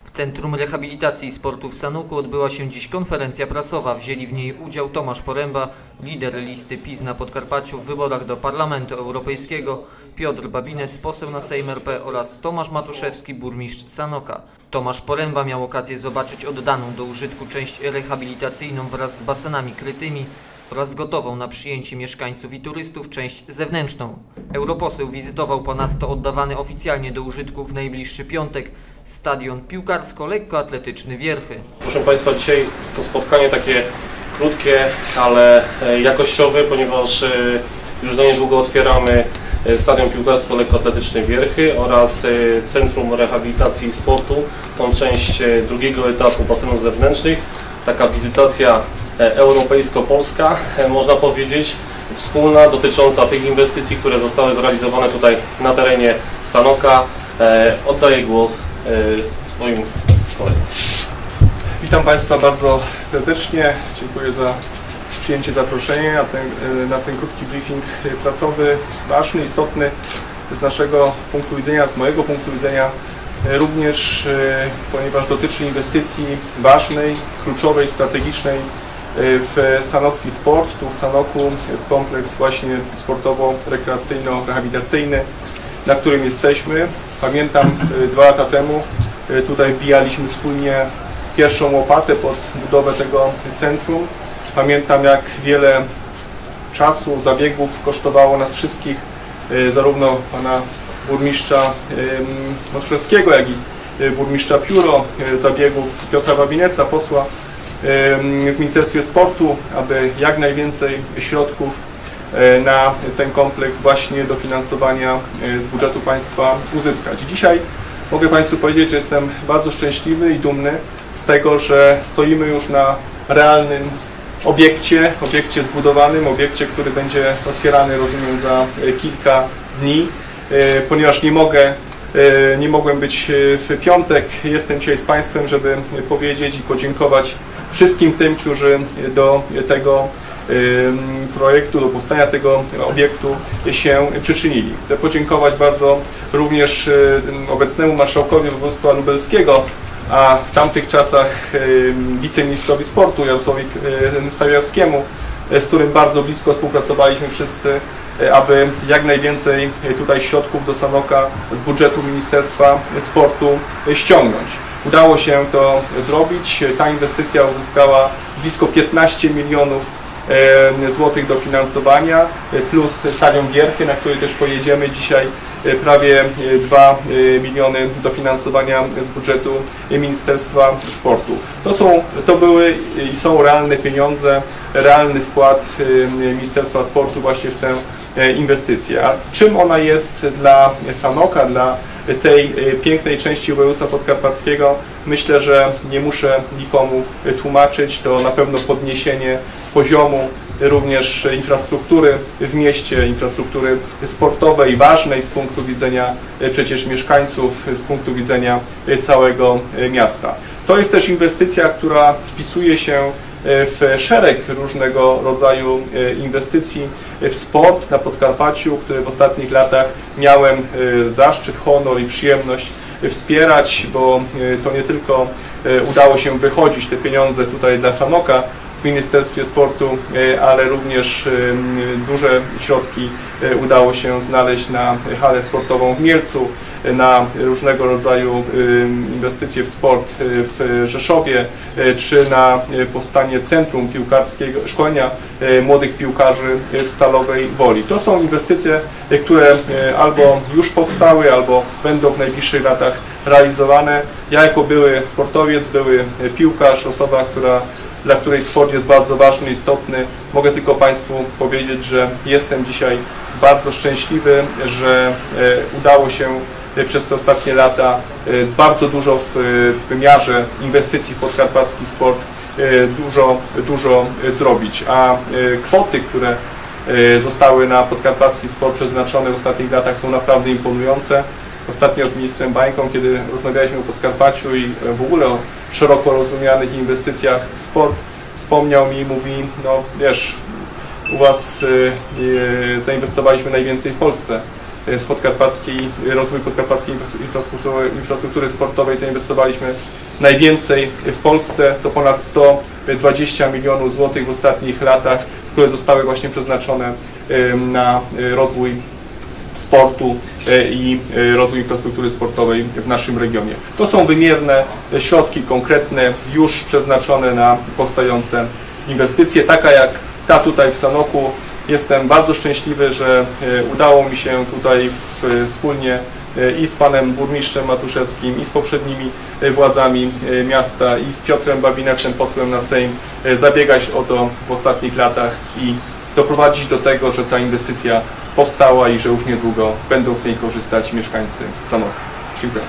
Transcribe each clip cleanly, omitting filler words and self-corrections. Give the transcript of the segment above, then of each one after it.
W Centrum Rehabilitacji i Sportu w Sanoku odbyła się dziś konferencja prasowa. Wzięli w niej udział Tomasz Poręba, lider listy PiS na Podkarpaciu w wyborach do Parlamentu Europejskiego, Piotr Babinec, poseł na Sejm RP oraz Tomasz Matuszewski, burmistrz Sanoka. Tomasz Poręba miał okazję zobaczyć oddaną do użytku część rehabilitacyjną wraz z basenami krytymi oraz gotową na przyjęcie mieszkańców i turystów część zewnętrzną. Europoseł wizytował ponadto oddawany oficjalnie do użytku w najbliższy piątek stadion piłkarsko-lekkoatletyczny Wierchy. Proszę Państwa, dzisiaj to spotkanie takie krótkie, ale jakościowe, ponieważ już za niedługo otwieramy stadion piłkarsko-lekkoatletyczny Wierchy oraz Centrum Rehabilitacji i Sportu, tą część drugiego etapu basenów zewnętrznych. Taka wizytacja europejsko-polska, można powiedzieć, wspólna, dotycząca tych inwestycji, które zostały zrealizowane tutaj na terenie Sanoka. Oddaję głos swoim kolegom. Witam Państwa bardzo serdecznie. Dziękuję za przyjęcie zaproszenia na ten krótki briefing prasowy, ważny, istotny z naszego punktu widzenia, z mojego punktu widzenia, również ponieważ dotyczy inwestycji ważnej, kluczowej, strategicznej w sanocki sport, tu w Sanoku, kompleks właśnie sportowo-rekreacyjno-rehabilitacyjny, na którym jesteśmy. Pamiętam 2 lata temu tutaj wbijaliśmy wspólnie pierwszą łopatę pod budowę tego centrum. Pamiętam, jak wiele czasu, zabiegów kosztowało nas wszystkich, zarówno pana burmistrza Matuszewskiego, jak i burmistrza Pióro, zabiegów Piotra Babineca, posła w Ministerstwie Sportu, aby jak najwięcej środków na ten kompleks właśnie dofinansowania z budżetu państwa uzyskać. I dzisiaj mogę Państwu powiedzieć, że jestem bardzo szczęśliwy i dumny z tego, że stoimy już na realnym obiekcie zbudowanym, obiekcie, który będzie otwierany, rozumiem, za kilka dni. Ponieważ nie mogłem być w piątek, jestem dzisiaj z Państwem, żeby powiedzieć i podziękować wszystkim tym, którzy do tego projektu, do powstania tego obiektu się przyczynili. Chcę podziękować bardzo również obecnemu marszałkowi województwa lubelskiego, a w tamtych czasach wiceministrowi sportu Jarosławowi Stawiarskiemu, z którym bardzo blisko współpracowaliśmy wszyscy, aby jak najwięcej tutaj środków do Sanoka z budżetu Ministerstwa Sportu ściągnąć. Udało się to zrobić. Ta inwestycja uzyskała blisko 15 milionów złotych dofinansowania, plus stadion Wierchy, na który też pojedziemy dzisiaj, prawie 2 miliony dofinansowania z budżetu Ministerstwa Sportu. To były i są realne pieniądze, realny wkład Ministerstwa Sportu właśnie w tę inwestycję. A czym ona jest dla Sanoka, dla tej pięknej części województwa podkarpackiego? Myślę, że nie muszę nikomu tłumaczyć. To na pewno podniesienie poziomu również infrastruktury w mieście, infrastruktury sportowej, ważnej z punktu widzenia przecież mieszkańców, z punktu widzenia całego miasta. To jest też inwestycja, która wpisuje się w szereg różnego rodzaju inwestycji w sport na Podkarpaciu, który w ostatnich latach miałem zaszczyt, honor i przyjemność wspierać, bo to nie tylko udało się wychodzić te pieniądze tutaj dla Sanoka w Ministerstwie Sportu, ale również duże środki udało się znaleźć na halę sportową w Mielcu, na różnego rodzaju inwestycje w sport w Rzeszowie, czy na powstanie centrum piłkarskiego, szkolenia młodych piłkarzy w Stalowej Woli. To są inwestycje, które albo już powstały, albo będą w najbliższych latach realizowane. Ja jako były sportowiec, były piłkarz, osoba, dla której sport jest bardzo ważny, istotny, mogę tylko Państwu powiedzieć, że jestem dzisiaj bardzo szczęśliwy, że udało się przez te ostatnie lata bardzo dużo w wymiarze inwestycji w podkarpacki sport dużo zrobić, a kwoty, które zostały na podkarpacki sport przeznaczone w ostatnich latach, są naprawdę imponujące. Ostatnio z ministrem Bańką, kiedy rozmawialiśmy o Podkarpaciu i w ogóle o szeroko rozumianych inwestycjach w sport, wspomniał mi i mówi, no wiesz, u Was zainwestowaliśmy najwięcej w Polsce rozwój podkarpackiej infrastruktury sportowej zainwestowaliśmy najwięcej w Polsce, to ponad 120 milionów złotych w ostatnich latach, które zostały właśnie przeznaczone na rozwój sportu i rozwój infrastruktury sportowej w naszym regionie. To są wymierne środki konkretne, już przeznaczone na powstające inwestycje, taka jak ta tutaj w Sanoku. Jestem bardzo szczęśliwy, że udało mi się tutaj wspólnie i z panem burmistrzem Matuszewskim, i z poprzednimi władzami miasta, i z Piotrem Babinecem, posłem na Sejm, zabiegać o to w ostatnich latach i doprowadzić do tego, że ta inwestycja powstała i że już niedługo będą z niej korzystać mieszkańcy Sanoku. Dziękuję.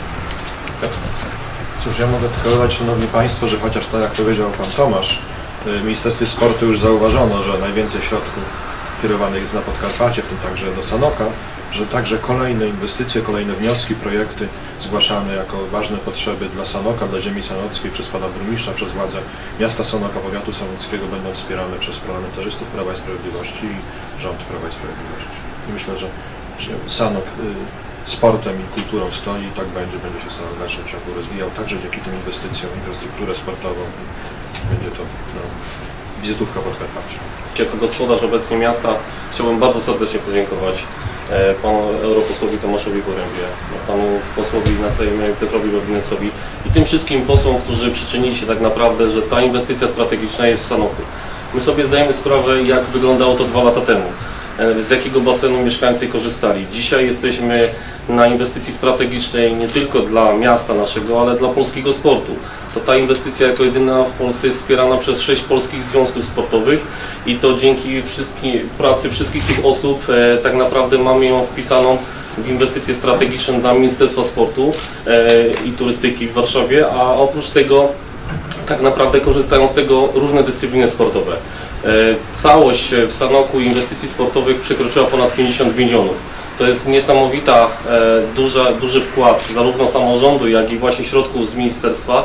Cóż, ja mogę tylko dodać, szanowni państwo, że chociaż tak jak powiedział pan Tomasz, w Ministerstwie Sportu już zauważono, że najwięcej środków kierowanych jest na Podkarpacie, w tym także do Sanoka, że także kolejne inwestycje, kolejne wnioski, projekty zgłaszane jako ważne potrzeby dla Sanoka, dla ziemi sanockiej przez pana burmistrza, przez władze miasta Sanoka, powiatu sanockiego będą wspierane przez parlamentarzystów Prawa i Sprawiedliwości i rząd Prawa i Sprawiedliwości. I myślę, że Sanok sportem i kulturą stoi i tak będzie się w dalszym ciągu rozwijał, także dzięki tym inwestycjom w infrastrukturę sportową. Będzie to wizytówka Podkarpacia. Jako gospodarz obecnie miasta chciałbym bardzo serdecznie podziękować panu europosłowi Tomaszowi Porębie, panu posłowi na Sejmie Piotrowi Babinecowi i tym wszystkim posłom, którzy przyczynili się tak naprawdę, że ta inwestycja strategiczna jest w Sanoku. My sobie zdajemy sprawę, jak wyglądało to 2 lata temu, z jakiego basenu mieszkańcy korzystali. Dzisiaj jesteśmy na inwestycji strategicznej nie tylko dla miasta naszego, ale dla polskiego sportu. To ta inwestycja jako jedyna w Polsce jest wspierana przez 6 polskich związków sportowych i to dzięki pracy wszystkich tych osób tak naprawdę mamy ją wpisaną w inwestycje strategiczne dla Ministerstwa Sportu i Turystyki w Warszawie, a oprócz tego tak naprawdę korzystają z tego różne dyscypliny sportowe. Całość w Sanoku inwestycji sportowych przekroczyła ponad 50 milionów. To jest niesamowita, duży wkład zarówno samorządu, jak i właśnie środków z ministerstwa.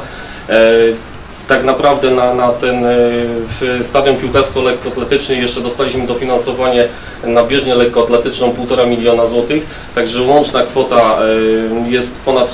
Tak naprawdę na ten stadion piłkarsko-lekkoatletyczny jeszcze dostaliśmy dofinansowanie na bieżnię lekkoatletyczną 1,5 miliona złotych, także łączna kwota jest ponad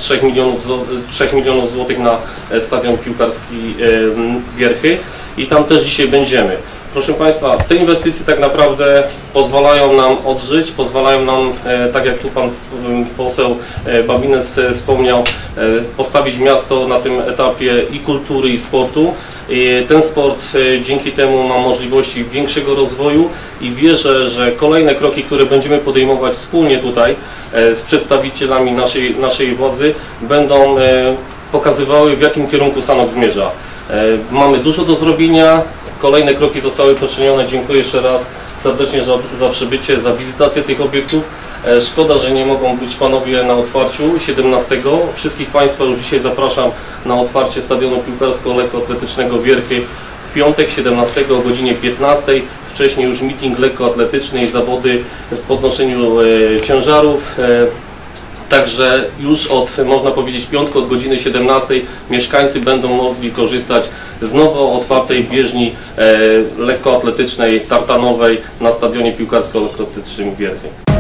3 milionów złotych na stadion piłkarski Wierchy i tam też dzisiaj będziemy. Proszę Państwa, te inwestycje tak naprawdę pozwalają nam odżyć, pozwalają nam, tak jak tu pan poseł Babinec wspomniał, postawić miasto na tym etapie i kultury, i sportu. Ten sport dzięki temu ma możliwości większego rozwoju i wierzę, że kolejne kroki, które będziemy podejmować wspólnie tutaj z przedstawicielami naszej władzy, będą pokazywały, w jakim kierunku Sanok zmierza. Mamy dużo do zrobienia. Kolejne kroki zostały poczynione. Dziękuję jeszcze raz serdecznie za przybycie, za wizytację tych obiektów. Szkoda, że nie mogą być panowie na otwarciu 17. Wszystkich Państwa już dzisiaj zapraszam na otwarcie stadionu piłkarsko-lekkoatletycznego Wierchy w piątek 17 o godzinie 15. Wcześniej już meeting lekkoatletyczny i zawody w podnoszeniu ciężarów. Także już można powiedzieć, piątku od godziny 17 mieszkańcy będą mogli korzystać z nowo otwartej bieżni lekkoatletycznej, tartanowej na stadionie piłkarsko-lekkoatletycznym Wierchy.